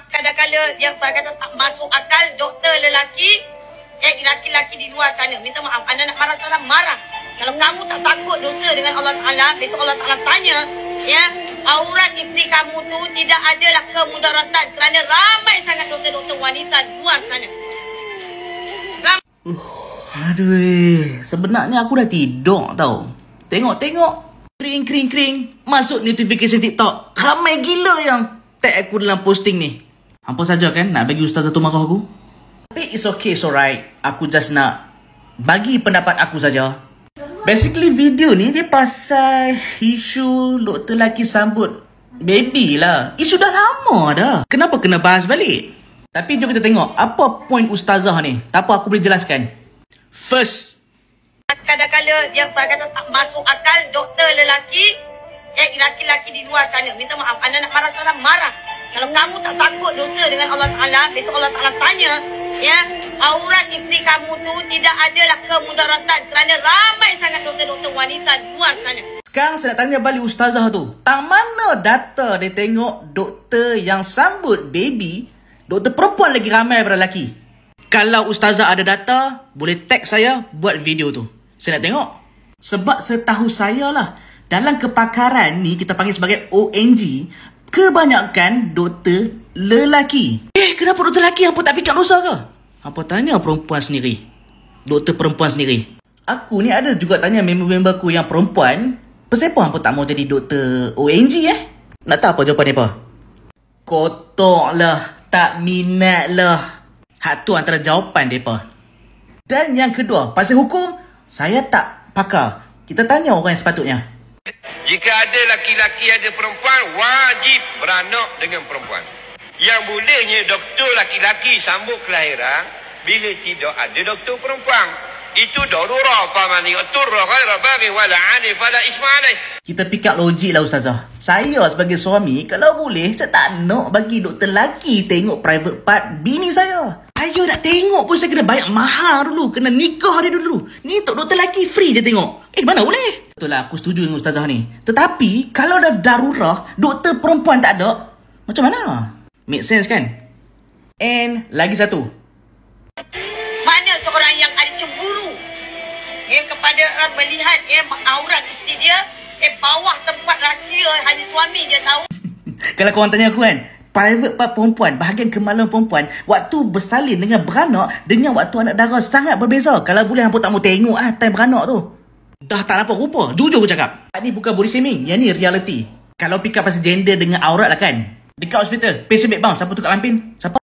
Kadang-kadang yang kata tak masuk akal doktor lelaki, lelaki-lelaki di luar sana. Minta maaf, anda nak marah salah, marah. Kalau kamu tak takut dosa dengan Allah Ta'ala, besok Allah Ta'ala tanya, ya, aurat isteri kamu tu tidak adalah kemudaratan kerana ramai sangat doktor-doktor wanita di luar sana. Aduh, sebenarnya aku dah tidur tau. Tengok. Kring. Masuk notification TikTok. Ramai gila yang tag aku dalam posting ni. Apa saja kan nak bagi ustazah tu marah aku? Tapi it's okay, it's alright. Aku just nak bagi pendapat aku saja. Basically video ni dia pasal isu doktor lelaki sambut baby lah. Isu dah lama dah. Kenapa kena bahas balik? Tapi jom kita tengok apa point ustazah ni. Tak apa, aku boleh jelaskan. First, Kadang-kadang yang kata tak masuk akal doktor lelaki, lelaki-lelaki di luar sana. Minta maaf, anda nak marah salah, marah. Kalau kamu tak takut dosa dengan Allah Ta'ala, besok Allah Ta'ala tanya, ya, aurat isteri kamu tu tidak adalah kemudaratan kerana ramai sangat doktor-doktor wanita di luar sana. sekarang saya nak tanya balik ustazah tu. Tak mana data dia tengok doktor yang sambut baby, doktor perempuan lagi ramai daripada lelaki? Kalau ustazah ada data, boleh tag saya buat video tu. Saya nak tengok. Sebab setahu saya lah, dalam kepakaran ni kita panggil sebagai ONG, kebanyakan doktor lelaki. Kenapa doktor lelaki apa tak pikat dosa ke? Apa tanya perempuan sendiri? Doktor perempuan sendiri. Aku ni ada juga tanya member-member aku yang perempuan, pasal apa tak mau jadi doktor ONG Nak tahu apa jawapan mereka? Kotok lah, tak minat lah. Hak tu antara jawapan mereka. Dan yang kedua, pasal hukum, saya tak pakar. Kita tanya orang yang sepatutnya. Jika ada laki-laki ada perempuan, wajib beranak dengan perempuan. Yang bolehnya doktor laki-laki sambut kelahiran bila tidak ada doktor perempuan. Itu darurah pamani aturra ghaira baghi wala ani fala isma alaih. Kita pick up logik lah ustazah. Saya sebagai suami, kalau boleh, saya tak nak bagi doktor lelaki tengok private part bini saya. Saya nak tengok pun saya kena bayar mahal dulu. Kena nikah dia dulu. Ni untuk doktor lelaki free je tengok. Mana boleh? Betul lah, aku setuju dengan ustazah ni. Tetapi, kalau dah darurah, doktor perempuan tak ada, macam mana? Make sense kan? And lagi satu. Mana seorang yang ada cemburu kepada melihat aurat isteri dia bawah tempat rahsia hanya suami dia tahu. Kalau korang tanya aku kan, private part perempuan, bahagian kemaluan perempuan, waktu bersalin dengan beranak dengan waktu anak dara sangat berbeza. Kalau boleh hampa tak mau tengok time beranak tu. Dah tak nampak rupa. Jujur aku cakap. Ni bukan body shaming, yang ni reality. Kalau pick up pasal gender dengan aurat lah kan. Dekat hospital, patient bed bound, siapa tukar lampin? Siapa?